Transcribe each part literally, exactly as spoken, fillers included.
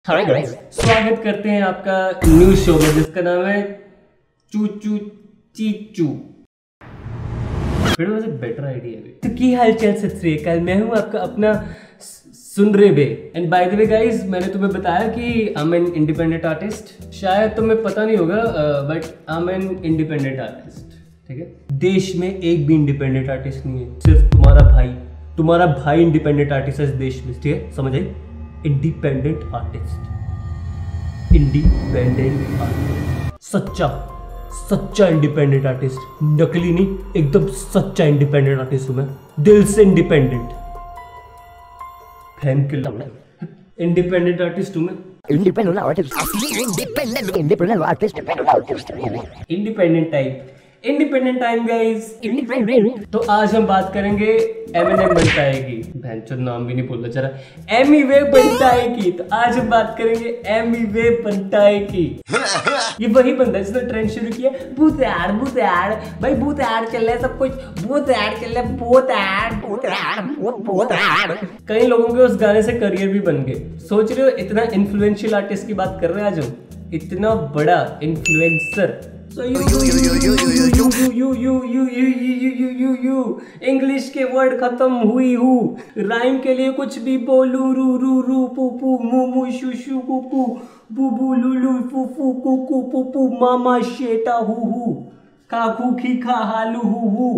Hi guys, स्वागत करते हैं आपका न्यू शो में जिसका नाम है चू चू चीचू। फिर वैसे बेटर आइडिया है। तो की हालचाल, सत श्री अकाल, मैं हूं आपका अपना सुन रे बे। And by the way guys, मैंने तुम्हें बताया कि I am an independent artist. शायद तुम्हें पता नहीं होगा but I am an independent artist. ठीक है, देश में एक भी इंडिपेंडेंट आर्टिस्ट नहीं है, सिर्फ तुम्हारा भाई तुम्हारा भाई इंडिपेंडेंट आर्टिस्ट है इस देश में। ठीक है, समझ आई? इंडिपेंडेंट आर्टिस्ट, इंडिपेंडेंट आर्टिस्ट, सच्चा सच्चा इंडिपेंडेंट आर्टिस्ट, नकली नहीं, एकदम सच्चा इंडिपेंडेंट आर्टिस्ट हूं मैं, दिल से independent. Fan killer independent artist हूं मैं, independent artist, independent independent artist, independent type, independent time guys, independent. तो आज हम बात करेंगे एमिनेम बनताएगी, भैंचो नाम भी नहीं बोलना चाह रहा, एमीवे बनताएगी। तो आज हम बात करेंगे एमीवे बनताएगी। ये वही बंदा जिसने ट्रेंड शुरू किया, भूत ऐड भूत ऐड, भाई भूत ऐड चल रहा है, सब कुछ भूत ऐड चल रहा है, भूत ऐड भूत ऐड भूत ऐड। कई लोगों के उस गाने से करियर भी बन गए। सोच रहे हो, इतना इन्फ्लुएंशियल आर्टिस्ट की बात कर रहे हैं आज हम, इतना बड़ा influencer. So you you you you you you you you you you you you you you English के वर्ड खत्म हुई हूँ, राइम के लिए कुछ भी बोलू, रू रू रू पू पू मू मू शू शू कू कू बू बू लू लू फू फू कू कू पू पू मामा शेटा हु हु काकू खी खा हालू हु हु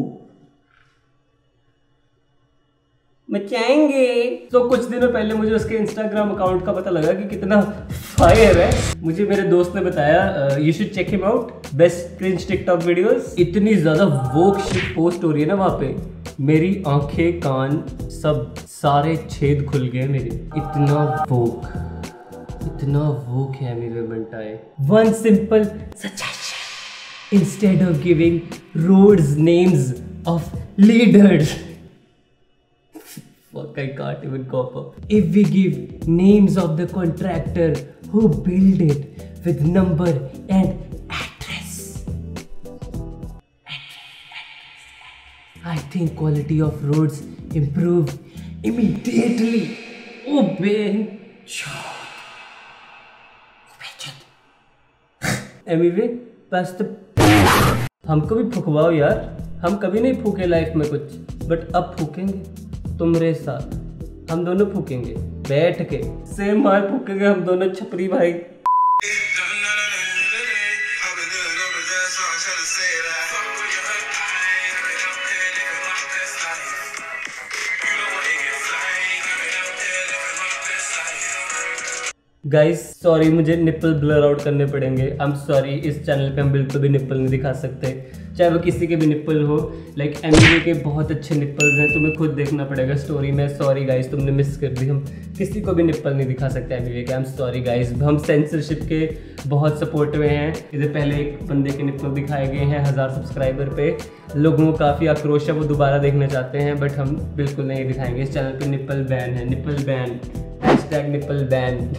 मचाएंगे। तो कुछ दिनों पहले मुझे उसके इंस्टाग्राम अकाउंट का पता लगा कि कितना फायर है। मुझे मेरे दोस्त ने बताया you should check him out, best cringe TikTok videos. इतनी ज्यादा वोक शिट पोस्ट हो रही है ना वहाँ पे, मेरी आंखें कान सब सारे छेद खुल गए मेरे। इतना वोक इतना वोक है मेरे बनताए। One simple suggestion, instead of giving roads names of leaders, fuck, I can't even cop up. If we give names of the contractor who built it with number and address, I think quality of roads improve immediately. Oh ben, anyway, बस तो हमको भी फुकवाओ यार। हम कभी नहीं फूके life में कुछ, बट अब फूकेंगे तुम्हारे साथ। हम दोनों फूकेंगे बैठ के, सेम मार फूकेंगे हम दोनों छपरी भाई। गाइस सॉरी, मुझे निप्पल ब्लर आउट करने पड़ेंगे। आई एम सॉरी, इस चैनल पे हम बिल्कुल भी निप्पल नहीं दिखा सकते, चाहे वो किसी के भी निप्पल हो। लाइक एमिली के बहुत अच्छे निप्पल्स हैं, तुम्हें खुद देखना पड़ेगा स्टोरी में। सॉरी गाइस, तुमने मिस कर दी, हम किसी को भी निप्पल नहीं दिखा सकते एमिली के। आई एम सॉरी गाइस, हम सेंसरशिप के बहुत सपोर्ट में हैं। इससे पहले एक बंदे के निप्पल दिखाए गए हैं हज़ार सब्सक्राइबर पे, लोगों को काफ़ी आक्रोश है, वो दोबारा देखना चाहते हैं, बट हम बिल्कुल नहीं दिखाएंगे। इस चैनल पर निप्पल बैन है, nipple ban, hashtag nipple ban.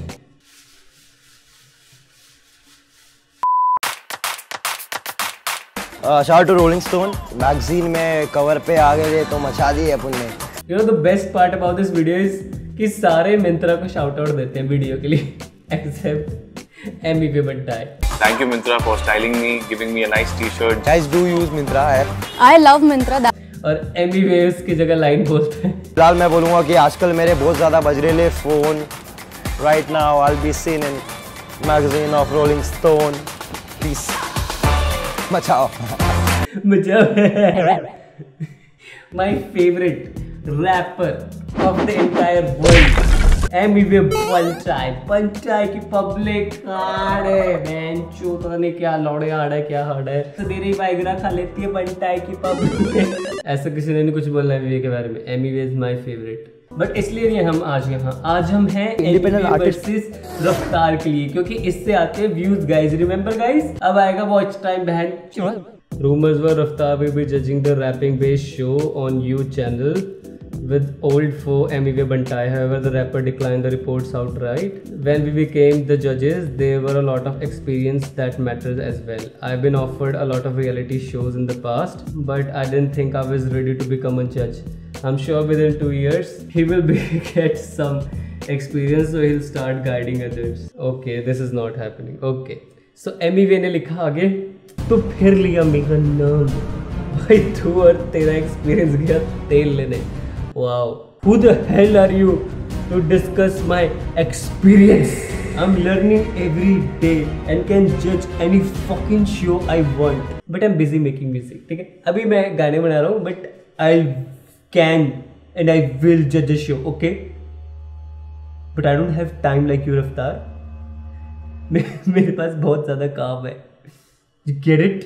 Shout to rolling stone, magazine में कवर पे आ गए तो मचा दी है अपन ने। You know the best part about this video is कि सारे मिंत्रा को शाउट आउट देते हैं वीडियो के लिए, except Emiway Bantai. Thank you Myntra for styling me, giving me a nice t-shirt. Guys do use Myntra app. I love Myntra. और एमीवे उसकी जगह लाइन बोलते हैं। फिलहाल मैं बोलूँगा कि आजकल मेरे बहुत ज़्यादा बज रहे phone. Right now I'll be seen in magazine of Rolling Stone. Please. मचाओ मजा। My favourite rapper of the entire world, Emiway Bantai. Bantai की पब्लिक हार्ड है, बेंचो पता नहीं क्या लौड़े हार्ड है, क्या हार्ड है, तो मेरी वाइग्रा खा लेती है बनताए की पब्लिक। ऐसा किसी ने नहीं कुछ बोलना एमीवे के बारे में। Emiway is my favourite, but इसलिए नहीं हम आज यहाँ। आज हम हैं इंडिपेंडेंट आर्टिस्ट रफ्तार के लिए, क्योंकि इससे आते हैं व्यूज गाइस। रिमेंबर गाइस, अब आएगा वॉच टाइम बहन। Rumours were Raftaar will be judging the rapping based show on you channel with old foe Emiwe Bantae. However, the rapper declined the reports outright. When we became the judges, there were a lot of experience that matters as well. I've been offered a lot of reality shows in the past, but I didn't think I was ready to become a judge. I'm sure within two years he will be get some experience, so he'll start guiding others. Okay, this is not happening. Okay, so Emiway ने लिखा आगे, तो फिर लिया मेरा नाम भाई, तू और तेरा एक्सपीरियंस गया तेल लेने. Wow, who the hell are you to discuss my experience? I'm learning every day and can judge any fucking show I want. But I'm busy making music. ठीक है, अभी मैं गाने बना रहा हूँ, but I can and I will judge a show. Okay? But I don't have time like you, Raftaar. मेरे पास बहुत ज़्यादा काम है. You get it?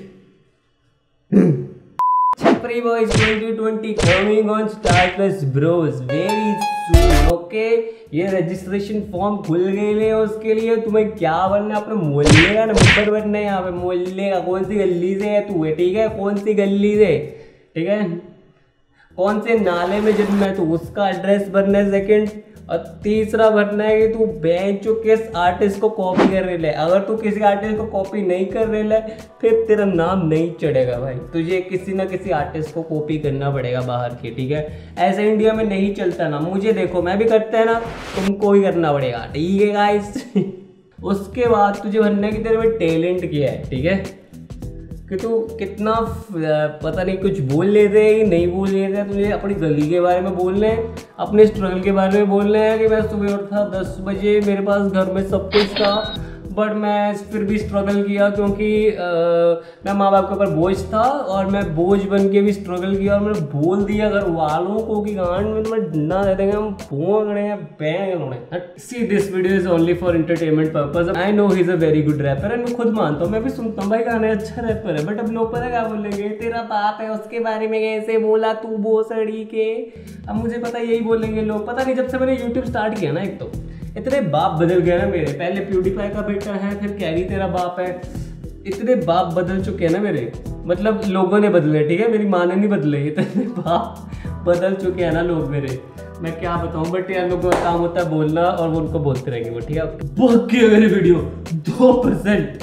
Chapri Boys twenty twenty coming on Star Plus Bros very soon. Okay? ये registration form खुल गए ले, उसके लिए तुम्हें क्या बनना है, अपने मोहल्ले का नंबर बनना है. यहाँ पे मोहल्ले का कौन सी गली से है तू है, ठीक है, कौन सी गली से, ठीक है, कौन से नाले में जन्मा है तो उसका एड्रेस भरना है. सेकंड और तीसरा भरना है कि तू बेंचो किस आर्टिस्ट को कॉपी कर रहे ले. अगर तू किसी आर्टिस्ट को कॉपी नहीं कर रहे ले फिर तेरा नाम नहीं चढ़ेगा भाई. तुझे किसी ना किसी आर्टिस्ट को कॉपी करना पड़ेगा बाहर के, ठीक है. ऐसे इंडिया में नहीं चलता ना. मुझे देखो, मैं भी करता है ना, तुमको भी करना पड़ेगा, ठीक है गाइस. उसके बाद तुझे भरना है कि तेरे में टैलेंट क्या है, ठीक है, कि तू कितना पता नहीं कुछ बोल लेते हैं कि नहीं बोल लेते हैं. तुझे अपनी गली के बारे में बोलना है, अपने स्ट्रगल के बारे में बोलना है कि मैं सुबह उठा दस बजे, मेरे पास घर में सब कुछ था, बट मैं फिर भी स्ट्रगल किया क्योंकि आ, मैं माँ बाप के ऊपर बोझ था और मैं बोझ बन के भी स्ट्रगल किया. और मैंने बोल दिया घर वालों को कि गांड में तुम्हें डंडा दे देंगे, हम भूख रहे हैं बैंग उन्होंने. See this video is only for entertainment purpose. I know he is a very good rapper and मैं खुद मानता हूँ, मैं भी सुनता हूँ भाई गाने, अच्छा रैपर है. बट अब लोग पता क्या बोलेंगे, तेरा बाप है उसके बारे में कैसे बोला तू भोसड़ी के. अब मुझे पता यही बोलेंगे लोग. पता नहीं, जब से मैंने यूट्यूब स्टार्ट किया ना, एक तो इतने बाप बदल गए ना मेरे. पहले प्यूडीफाई का बेटा है, फिर कैरी तेरा बाप है. इतने बाप बदल चुके हैं ना मेरे, मतलब लोगों ने बदले, ठीक है, मेरी माँ ने नहीं बदले. इतने बाप बदल चुके हैं ना लोग मेरे, मैं क्या बताऊं. बट यार लोगों का काम होता है बोलना और वो उनको बोलते रहेंगे वो, ठीक है. बहुत किया मेरी वीडियो दो परसेंट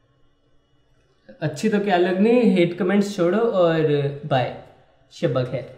अच्छी तो क्या लगनी. हेट कमेंट्स छोड़ो और बाय. शब्बा खैर.